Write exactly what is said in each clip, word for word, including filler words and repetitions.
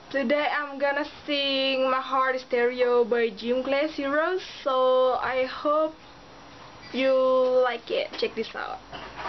Today I'm gonna sing My Heart is Stereo by Gym Class Heroes, so I hope you like it. Check this out.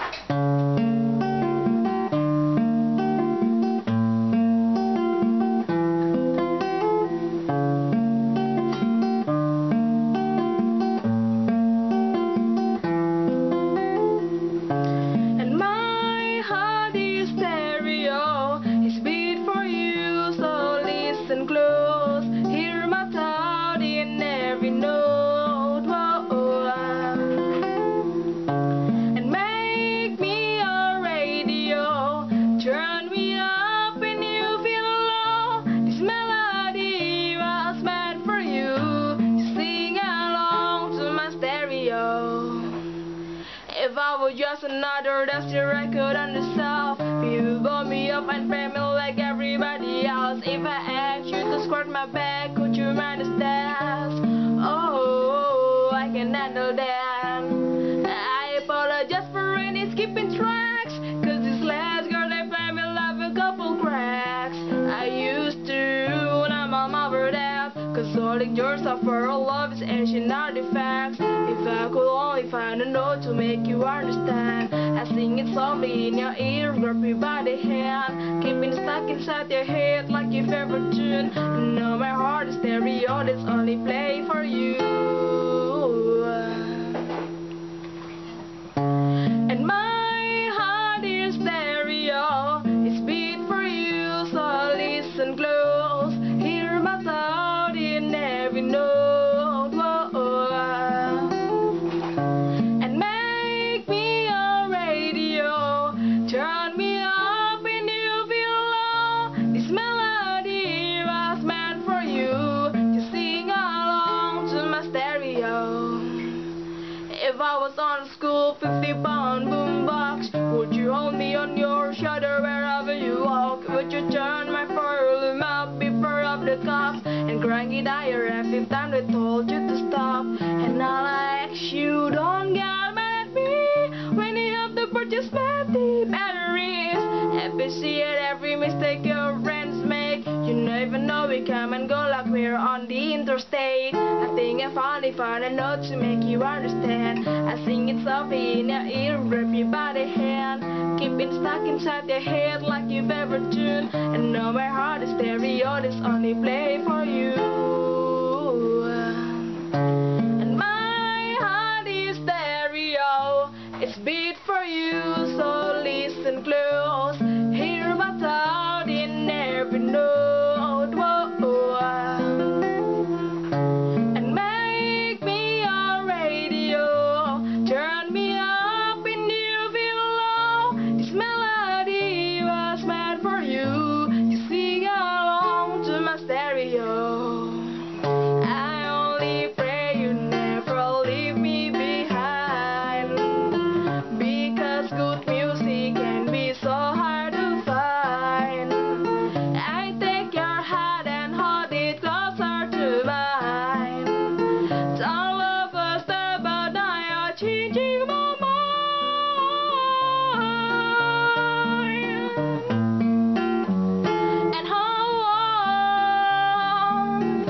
Close, hear my thought in every note, whoa, and make me a radio, turn me up when you feel low. This melody was meant for you, to sing along to my stereo. If I were just another dusty record on the shelf, you bought me up and pay me like everybody else. If I asked you to squirt my back, could you manage that? Oh, I can handle that. I apologize for any skipping tracks, cause this last girl they play me like a couple cracks. I used to, now I'm over that, cause all the yours are for all love is ancient artifacts. If I could only find a note to make you understand, I sing it softly in your ear, grab you by the hand, keeping stuck inside your head like your favorite tune. And now my heart is stereo, that's only play for you. And my heart is stereo, it's beat for you, so listen close, hear my thought in every note. Turn me up when you feel low. This melody was meant for you, to sing along to my stereo. If I was on a school fifty pound boombox, would you hold me on your shoulder wherever you walk? Would you turn my volume up before of the cops, and crank it higher every time they told you to stop? And I'll ask you, don't get mad at me when you have to purchase the batteries. Appreciate every mistake your friends make. You never know, we come and go like we're on the interstate. I think I finally found a note to make you understand. I sing it softly in your ear, grab you by the hand, keeping stuck inside your head like your favorite tune. And now my heart is stereo, that's only play for you. And my heart is stereo, it's beat for you, so listen close, hear my thought in every note, whoa, and make me a radio, turn me up when you feel low. This melody was meant for you, to sing along to my stereo. I only pray you never leave me behind, because good music can be so hard to find. I take your hand and hold it closer to mine. All of us about now are changing my mind. And how on,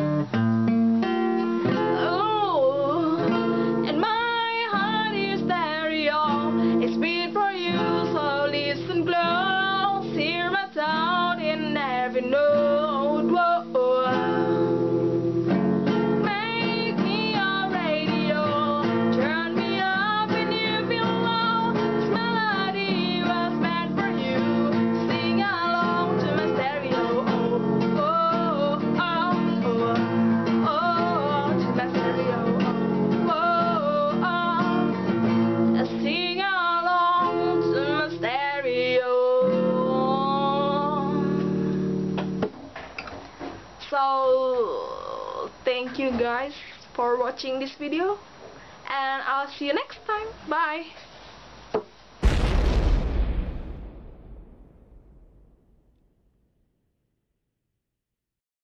oh, and my heart is stereo, it's beat for you, so listen close, hear my thought in every note, whoa. Make me a radio, turn me up when you feel low. This melody was meant for you, sing along to my stereo. Oh, oh, oh, oh, oh, to my stereo. Oh, oh, oh, sing along to my stereo. So thank you guys for watching this video, and I'll see you next time. Bye.